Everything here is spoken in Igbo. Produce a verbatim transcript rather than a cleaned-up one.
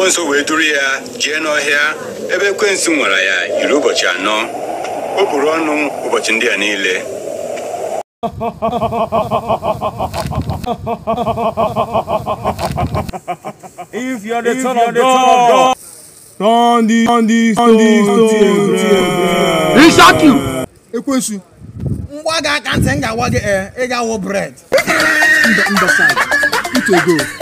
ekwensu wee duru ya jee n'ọhịa ebe ekwensu nwara ya yiri ụbọchị anọ. O buru ọnụ ụbọchị ndị a niile. If you're the son of God, turn the turn the stone. He shock you. Ekwensu. Mwaga can't sing a wag a bread. It will go.